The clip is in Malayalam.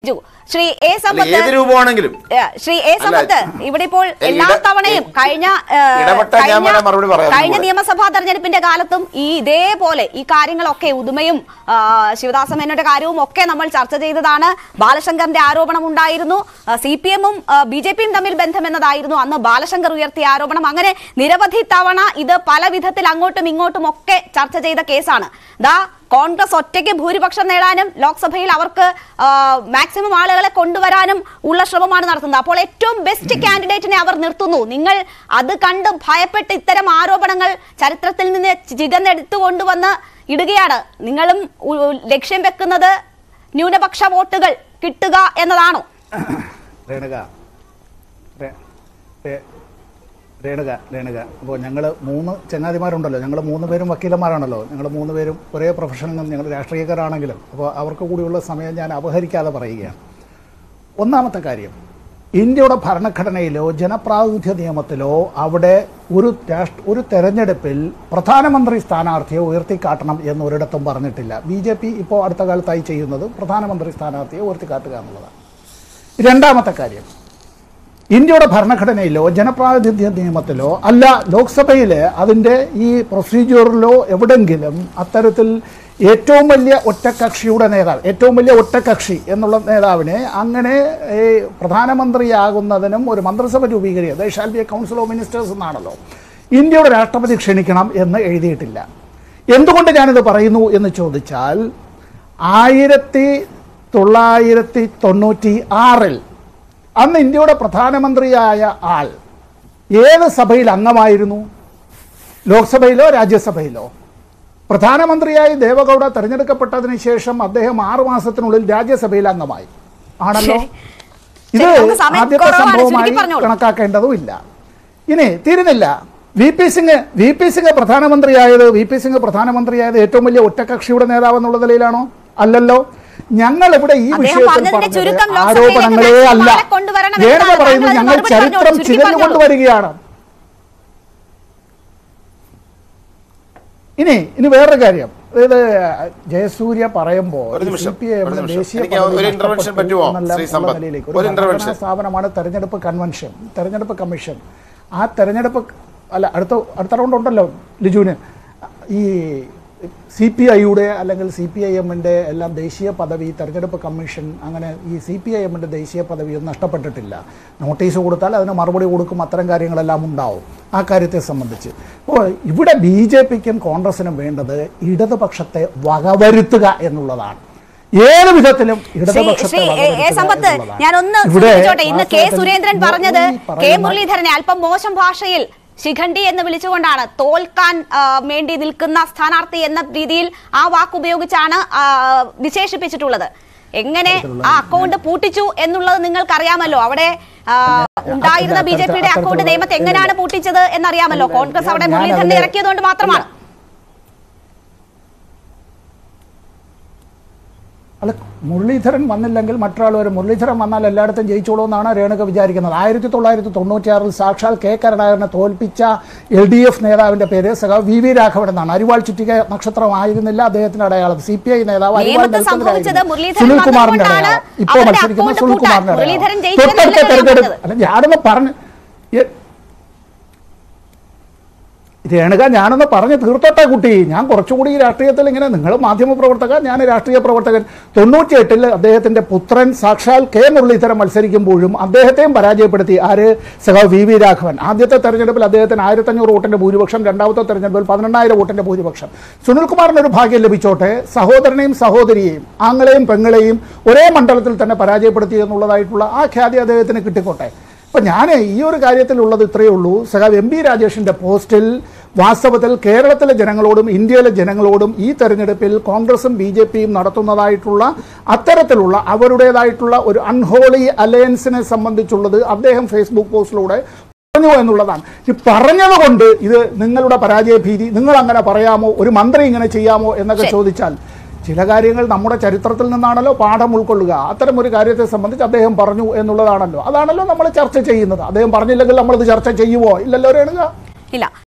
വിമർശിച്ചു. ശ്രീ എ സമ്പത്ത് ഇവിടെ ഇപ്പോൾ എല്ലാ തവണയും കഴിഞ്ഞ നിയമസഭാ തെരഞ്ഞെടുപ്പിന്റെ കാലത്തും ഇതേപോലെ ഈ കാര്യങ്ങളൊക്കെ ഉദുമയും ശിവദാസ മേനോന്റെ കാര്യവും ഒക്കെ നമ്മൾ ചർച്ച ചെയ്തതാണ്. ബാലശങ്കറിന്റെ ആരോപണം ഉണ്ടായിരുന്നു. CPM-ഉം BJP-യും തമ്മിൽ ബന്ധമെന്നതായിരുന്നു അന്ന് ബാലശങ്കർ ഉയർത്തിയ ആരോപണം. അങ്ങനെ നിരവധി തവണ ഇത് പല വിധത്തിൽ അങ്ങോട്ടും ഇങ്ങോട്ടും ഒക്കെ ചർച്ച ചെയ്ത കേസാണ്. കോൺഗ്രസ് ഒറ്റയ്ക്ക് ഭൂരിപക്ഷം നേടാനും ലോക്സഭയിൽ അവർക്ക് മാക്സിമം ആളുകളെ കൊണ്ടുവരാനും ഉള്ള ശ്രമമാണ് നടത്തുന്നത്. അപ്പോൾ ഏറ്റവും ബെസ്റ്റ് കാൻഡിഡേറ്റിനെ അവർ നിർത്തുന്നു. നിങ്ങൾ അത് കണ്ട് ഭയപ്പെട്ട് ഇത്തരം ആരോപണങ്ങൾ ചരിത്രത്തിൽ നിന്ന് ചികന്നെടുത്തു കൊണ്ടുവന്ന് ഇടുകയാണ്. നിങ്ങളും ലക്ഷ്യം വെക്കുന്നത് ന്യൂനപക്ഷ വോട്ടുകൾ കിട്ടുക എന്നതാണോ? രേണുക അപ്പോൾ ഞങ്ങൾ 3 ചങ്ങാതിമാരുണ്ടല്ലോ, ഞങ്ങൾ 3 പേരും വക്കീലന്മാരാണല്ലോ, ഞങ്ങൾ 3 പേരും ഒരേ പ്രൊഫഷനിൽ ഞങ്ങൾ രാഷ്ട്രീയക്കാരാണെങ്കിലും അപ്പോൾ അവർക്ക് കൂടിയുള്ള സമയം ഞാൻ അപഹരിക്കാതെ പറയുകയാണ്. ഒന്നാമത്തെ കാര്യം, ഇന്ത്യയുടെ ഭരണഘടനയിലോ ജനപ്രാതിനിധ്യ നിയമത്തിലോ അവിടെ ഒരു തെരഞ്ഞെടുപ്പിൽ പ്രധാനമന്ത്രി സ്ഥാനാർത്ഥിയെ ഉയർത്തിക്കാട്ടണം എന്ന് ഒരിടത്തും പറഞ്ഞിട്ടില്ല. BJP ഇപ്പോൾ അടുത്ത കാലത്തായി ചെയ്യുന്നത് പ്രധാനമന്ത്രി സ്ഥാനാർത്ഥിയെ ഉയർത്തിക്കാട്ടുക എന്നുള്ളതാണ്. രണ്ടാമത്തെ കാര്യം, ഇന്ത്യയുടെ ഭരണഘടനയിലോ ജനപ്രാതിനിധ്യ നിയമത്തിലോ അല്ല ലോക്സഭയിൽ അതിൻ്റെ ഈ പ്രൊസീജിയറിലോ എവിടെങ്കിലും അത്തരത്തിൽ ഏറ്റവും വലിയ ഒറ്റക്കക്ഷി എന്നുള്ള നേതാവിനെ അങ്ങനെ പ്രധാനമന്ത്രിയാകുന്നതിനും ഒരു മന്ത്രിസഭ രൂപീകരിക്കുക, they shall be a council of ministers എന്നാണല്ലോ, ഇന്ത്യയുടെ രാഷ്ട്രപതി ക്ഷണിക്കണം എന്ന് എഴുതിയിട്ടില്ല. എന്തുകൊണ്ട് ഞാനിത് പറയുന്നു എന്ന് ചോദിച്ചാൽ 1996 അന്ന് ഇന്ത്യയുടെ പ്രധാനമന്ത്രിയായ ആൾ ഏത് സഭയിൽ അംഗമായിരുന്നു? ലോക്സഭയിലോ രാജ്യസഭയിലോ? പ്രധാനമന്ത്രിയായി ദേവഗൌഡ തെരഞ്ഞെടുക്കപ്പെട്ടതിന് ശേഷം അദ്ദേഹം 6 മാസത്തിനുള്ളിൽ രാജ്യസഭയിൽ അംഗമായി ആണല്ലോ. ഇത് ആദ്യത്തെ സംഭവമായി കണക്കാക്കേണ്ടതുമില്ല. ഇനി തീരുന്നില്ല. VP സിംഗ് പ്രധാനമന്ത്രിയായത് ഏറ്റവും വലിയ ഒറ്റക്കക്ഷിയുടെ നേതാവ് എന്നുള്ള നിലയിലാണോ? അല്ലല്ലോ. ഞങ്ങൾ ഇവിടെ ഈ വിഷയത്തിൽ പറഞ്ഞത് ആരോപണങ്ങളേ അല്ല. വേറെ പറയുന്നത് ഞങ്ങൾ ചരിത്രം ചികഞ്ഞുകൊണ്ടുവരികയാണ്. ഇനി വേറൊരു കാര്യം, അതായത് ജയസൂര്യ പറയുമ്പോൾ ദേശീയ സ്ഥാപനമാണ് തെരഞ്ഞെടുപ്പ് കമ്മീഷൻ. ആ തെരഞ്ഞെടുപ്പ് അടുത്ത റൗണ്ട് ഉണ്ടല്ലോ ലിജുവിന്. ഈ CPI-യുടെ അല്ലെങ്കിൽ CPIM-ന്റെ എല്ലാം ദേശീയ പദവി തെരഞ്ഞെടുപ്പ് കമ്മീഷൻ അങ്ങനെ ഈ CPIM-ന്റെ ദേശീയ പദവിയൊന്നും നഷ്ടപ്പെട്ടിട്ടില്ല. നോട്ടീസ് കൊടുത്താൽ അതിന് മറുപടി കൊടുക്കും, അത്തരം കാര്യങ്ങളെല്ലാം ഉണ്ടാവും ആ കാര്യത്തെ സംബന്ധിച്ച്. അപ്പോൾ ഇവിടെ BJP-ക്കും കോൺഗ്രസിനും വേണ്ടത് ഇടതുപക്ഷത്തെ വകവരുത്തുക എന്നുള്ളതാണ്. ഏത് വിധത്തിലും ഇടതുപക്ഷത്തെ ഇന്ന് കെ സുരേന്ദ്രൻ പറഞ്ഞത് കെ മുരളീധരനെ അല്പം മോശം ഭാഷയിൽ ശിഖണ്ഡി എന്ന് വിളിച്ചുകൊണ്ടാണ്, തോൽക്കാൻ വേണ്ടി നിൽക്കുന്ന സ്ഥാനാർത്ഥി എന്ന രീതിയിൽ ആ വാക്കുപയോഗിച്ചാണ് വിശേഷിപ്പിച്ചിട്ടുള്ളത്. എങ്ങനെ ആ അക്കൗണ്ട് പൂട്ടിച്ചു എന്നുള്ളത് നിങ്ങൾക്കറിയാമല്ലോ. അവിടെ ഉണ്ടായിരുന്ന BJP-യുടെ അക്കൗണ്ട് നിയമത്തെ എങ്ങനെയാണ് പൂട്ടിച്ചത് എന്നറിയാമല്ലോ. കോൺഗ്രസ് അവിടെ മുരളീധരനെ ഇറക്കിയതുകൊണ്ട് മാത്രമാണ്. അല്ല, മുരളീധരൻ വന്നില്ലെങ്കിൽ മറ്റൊരാൾ വരും. മുരളീധരൻ വന്നാൽ എല്ലായിടത്തും ജയിച്ചോളൂ എന്നാണ് രേണുക വിചാരിക്കുന്നത്. 1996 സാക്ഷാൽ കെ കരുണാകരനെ തോൽപ്പിച്ച LDF നേതാവിന്റെ പേര് സഖാവ് VV രാഘവൻ എന്നാണ്. അരിവാൾ ചുറ്റിക നക്ഷത്രമായിരുന്നില്ല അദ്ദേഹത്തിന്റെ അടയാളം. CPI നേതാവ് സുനിൽകുമാറിന്റെ അടയാളം. ഇപ്പോൾ മത്സരിക്കുന്ന സുനിൽകുമാറിന്റെ അടയാളം. തൊട്ടടുത്ത തെരഞ്ഞെടുപ്പ് അല്ല ഞാനൊന്ന് പറഞ്ഞു രേണുക, ഞാനൊന്ന് പറഞ്ഞ് തീർത്തോട്ടെ കുട്ടി. ഞാൻ കുറച്ചുകൂടി ഈ രാഷ്ട്രീയത്തിൽ ഇങ്ങനെ, നിങ്ങൾ മാധ്യമപ്രവർത്തകൻ, ഞാൻ രാഷ്ട്രീയ പ്രവർത്തകൻ. 98 അദ്ദേഹത്തിന്റെ പുത്രൻ സാക്ഷാൽ കെ മുരളീധരൻ മത്സരിക്കുമ്പോഴും അദ്ദേഹത്തെയും പരാജയപ്പെടുത്തി. ആര്? സഖാവ് VV രാഘവൻ. ആദ്യത്തെ തെരഞ്ഞെടുപ്പിൽ അദ്ദേഹത്തിന് 1500 വോട്ടിന്റെ ഭൂരിപക്ഷം, രണ്ടാമത്തെ തെരഞ്ഞെടുപ്പിൽ 18000 വോട്ടിന്റെ ഭൂരിപക്ഷം. സുനിൽകുമാറിനൊരു ഭാഗ്യം ലഭിച്ചോട്ടെ, സഹോദരനെയും സഹോദരിയെയും ആങ്ങളെയും പെങ്ങളെയും ഒരേ മണ്ഡലത്തിൽ തന്നെ പരാജയപ്പെടുത്തി എന്നുള്ളതായിട്ടുള്ള ആ ഖ്യാതി അദ്ദേഹത്തിന് കിട്ടിക്കോട്ടെ. അപ്പം ഞാൻ ഈ ഒരു കാര്യത്തിലുള്ളത് ഇത്രയേ ഉള്ളൂ. സഖാവ് MP രാജേഷിൻ്റെ പോസ്റ്റിൽ വാസ്തവത്തിൽ കേരളത്തിലെ ജനങ്ങളോടും ഇന്ത്യയിലെ ജനങ്ങളോടും ഈ തെരഞ്ഞെടുപ്പിൽ കോൺഗ്രസും BJP-യും നടത്തുന്നതായിട്ടുള്ള അത്തരത്തിലുള്ള അവരുടേതായിട്ടുള്ള ഒരു അൺഹോളി അലയൻസിനെ സംബന്ധിച്ചുള്ളത് അദ്ദേഹം ഫേസ്ബുക്ക് പോസ്റ്റിലൂടെ പറഞ്ഞു എന്നുള്ളതാണ്. ഈ പറഞ്ഞതുകൊണ്ട് ഇത് നിങ്ങളുടെ പരാജയ ഭീതി, നിങ്ങൾ അങ്ങനെ പറയാമോ, ഒരു മന്ത്രി ഇങ്ങനെ ചെയ്യാമോ എന്നൊക്കെ ചോദിച്ചാൽ, ചില കാര്യങ്ങൾ നമ്മുടെ ചരിത്രത്തിൽ നിന്നാണല്ലോ പാഠം ഉൾക്കൊള്ളുക. അത്തരം ഒരു കാര്യത്തെ സംബന്ധിച്ച് അദ്ദേഹം പറഞ്ഞു എന്നുള്ളതാണല്ലോ, അതാണല്ലോ നമ്മൾ ചർച്ച ചെയ്യുന്നത്. അദ്ദേഹം പറഞ്ഞില്ലെങ്കിൽ നമ്മളത് ചർച്ച ചെയ്യുമോ? ഇല്ലല്ലോ രേണുക. ഇല്ല.